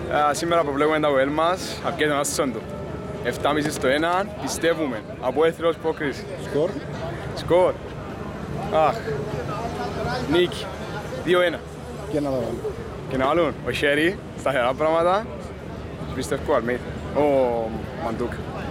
Σήμερα προβλέπουμε τα ΑΠΟΕΛ μας, αρκετά ένα σόντο. 7,5 στο 1, πιστεύουμε. ΑΠΟΕΛ θρύος πρόκριση. Σκορ. Σκορ. Αχ. Νίκη. 2-1. Και να τα βάλω. Και να βάλουν ο Χέρι, σταθερά πράγματα. Πιστεύω ο Αλμέιδα. Ο Μαντούκ.